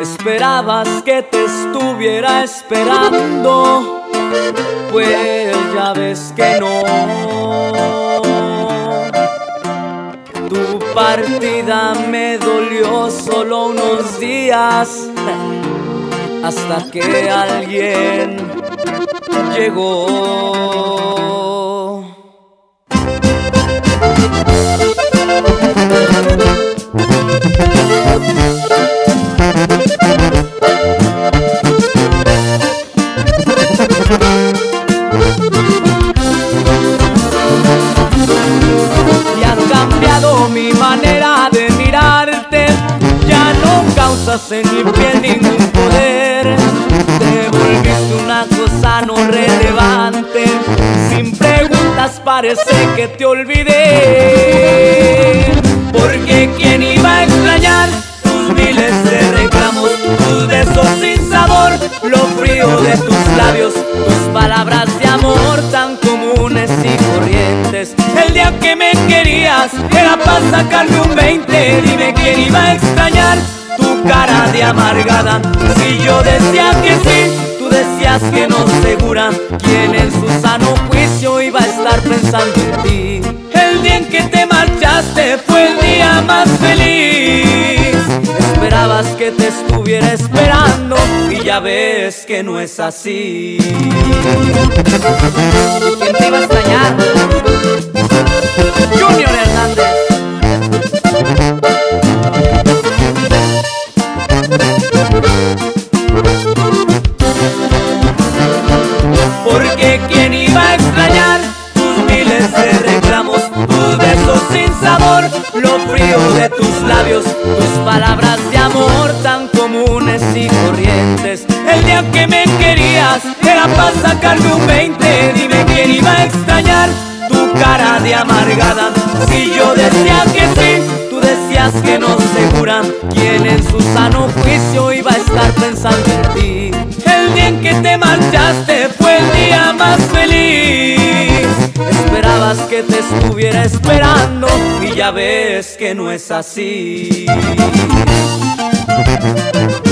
Esperabas que te estuviera esperando, pues ya ves que no. Tu partida me dolió solo unos días, hasta que alguien llegó. Y has cambiado mi manera de mirarte, ya no causas en mi piel ningún poder. Te volviste una cosa no relevante, sin preguntas parece que te olvidé. Porque quién iba a extrañar tus miles de reclamos, tus besos sin sabor, lo frío de tus labios, tus palabras de amor tan comunes y corrientes. El día que me querías era para sacarme un 20. Dime quién iba a extrañar tu cara de amargada. Si yo decía que sí, tú decías que no, segura. ¿Quién en su sano juicio iba a estar pensando en ti? El día en que te marchaste fue el día más feliz. Esperabas que te estuviera esperando y ya ves que no es así. ¿Quién te iba a extrañar? Junior Hernández. Porque quién iba a extrañar tus miles de reclamos, tus besos sin sabor, lo frío de tus labios, tus palabras de amor tan comunes y corrientes. El día que me querías era para sacarme un 20. Dime quién iba a extrañar tu cara de amargada. Si yo decía que sí, tú decías que no, segura. ¿Quién en su sano juicio iba a estar pensando en ti? El día en que te marchaste fue el día más feliz. Esperabas que te estuviera esperando y ya ves que no es así.